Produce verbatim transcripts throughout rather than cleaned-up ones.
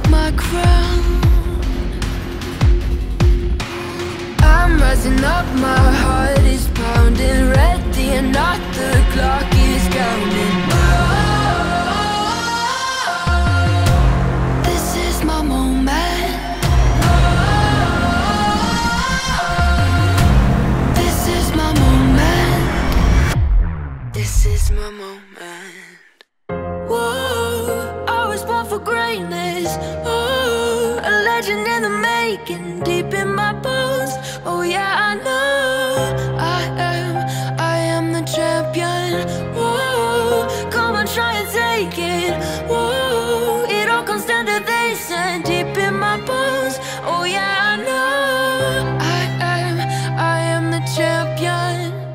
my crown. I'm rising up, my heart is pounding, ready or not, the clock is counting. This is my moment. This is my moment. This is my moment. Whoa, I was born for greatness. Oh, a legend in the making, deep in my bones. Oh yeah, I know I am, I am the champion. Whoa, come on, try and take it. Whoa, it all comes down to this and deep in my bones. Oh yeah, I know I am, I am the champion.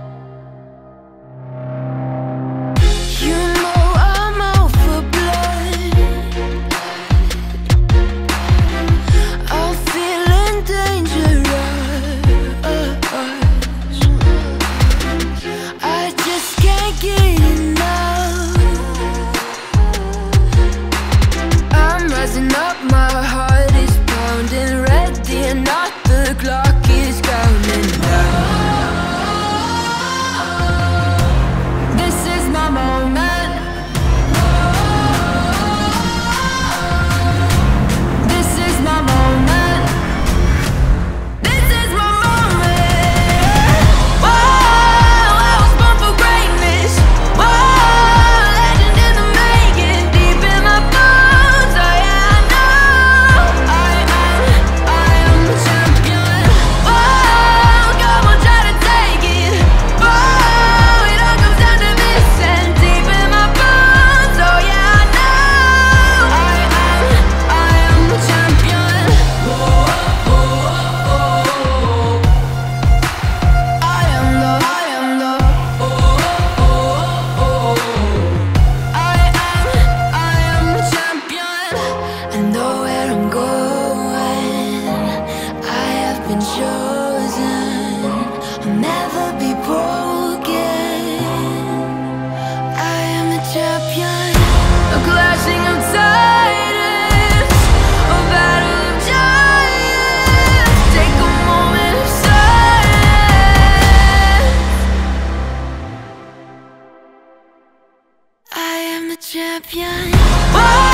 You know I'm out for blood. I'm feeling dangerous. I just can't get enough. I'm rising up, my heart is pounding, ready or not, the clock is counting down. This is my moment. This is my moment. This is my moment. Whoa, I was born for greatness. Whoa, legend in the making, deep in my bones. Oh yeah, I know I am, I am the champion. Whoa, come on, try to take it. Whoa, it all comes down to this and deep in my bones. Oh yeah, I know I am, I am the champion. Whoa, I am the, I am the, I am, I am the champion. I know where I'm going. I have been chosen. I'll never be broken. I am the champion. A clashing of titans, a battle of giants. Take a moment of silence. I am the champion. Whoa!